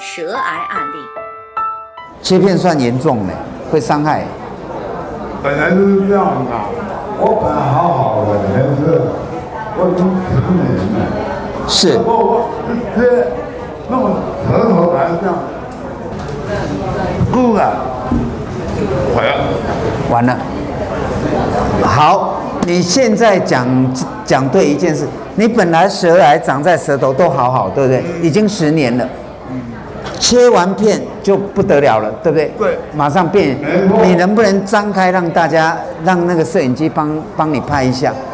舌癌案例。 切片算严重呢，会伤害。 本来就是这样啊，我本来好好的，但是我已经10年了。 是。 我这弄舌头还这样，不了，毁了。 完了。好，你现在讲对一件事，你本来舌癌长在舌头都好好，对不对？已经10年了。切完片就不得了了，对不对？ 对， 马上变。你能不能张开让大家让那个摄影机帮你拍一下？